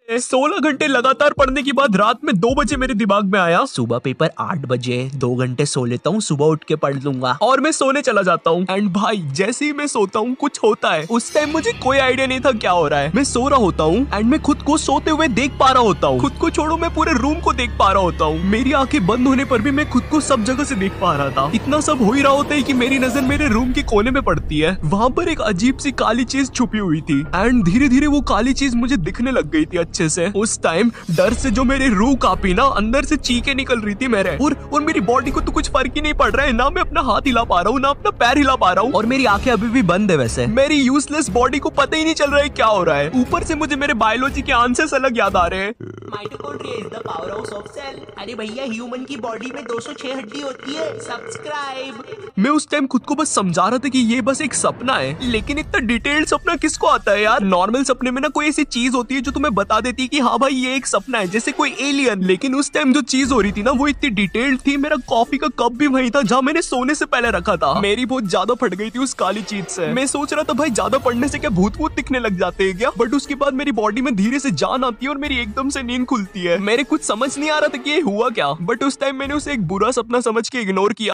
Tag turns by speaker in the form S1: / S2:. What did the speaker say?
S1: 16 घंटे लगातार पढ़ने के बाद रात में 2 बजे मेरे दिमाग में आया सुबह पेपर 8 बजे, 2 घंटे सो लेता हूँ, सुबह उठ के पढ़ लूंगा। और मैं सोने चला जाता हूँ। एंड भाई जैसे ही मैं सोता हूँ कुछ होता है। उस टाइम मुझे कोई आइडिया नहीं था क्या हो रहा है। मैं सो रहा होता हूँ एंड मैं खुद को सोते हुए देख पा रहा होता हूँ। खुद को छोड़ो, मैं पूरे रूम को देख पा रहा होता हूँ। मेरी आंखें बंद होने पर भी मैं खुद को सब जगह से देख पा रहा था। इतना सब हो ही रहा होता है कि मेरी नजर मेरे रूम के कोने में पड़ती है। वहाँ पर एक अजीब सी काली चीज छुपी हुई थी एंड धीरे धीरे वो काली चीज मुझे दिखने लग गई थी अच्छे से। उस टाइम डर से जो मेरी रूह कांपी ना, अंदर से चीखें निकल रही थी मेरे। और मेरी बॉडी को तो कुछ फर्क ही नहीं पड़ रहा है। ना मैं अपना हाथ हिला पा रहा हूँ, ना अपना पैर हिला पा रहा हूँ। और मेरी आंखें अभी भी बंद है। वैसे मेरी यूजलेस बॉडी को पता ही नहीं चल रहा है क्या हो रहा है। ऊपर से मुझे मेरे बायोलॉजी के आंसर्स अलग याद आ रहे हैं।
S2: Mitochondria is the power house of cell. अरे भैया, ह्यूमन की बॉडी में 206 हड्डी होती है। सब्सक्राइब।
S1: मैं उस टाइम खुद को बस समझा रहा था कि ये बस एक सपना है, लेकिन इतना डिटेल्ड सपना किसको आता है यार। नॉर्मल सपने में ना कोई ऐसी चीज होती है जो तुम्हें बता देती है कि हाँ भाई ये एक सपना है, जैसे कोई एलियन। लेकिन उस टाइम जो चीज हो रही थी ना वो इतनी डिटेल्ड थी। मेरा कॉफी का कप भी वहीं था जहाँ मैंने सोने से पहले रखा था। मेरी बहुत ज्यादा फट गई थी उस काली चीज से। मैं सोच रहा था भाई ज्यादा पढ़ने से क्या भूत वूत दिखने लग जाते हैं क्या। बट उसके बाद मेरी बॉडी में धीरे से जान आती है और मेरी एकदम से नींद खुलती है। मेरे कुछ समझ नहीं आ रहा था कि ये हुआ क्या, बट उस टाइम मैंने उसे एक बुरा सपना समझ के इग्नोर किया।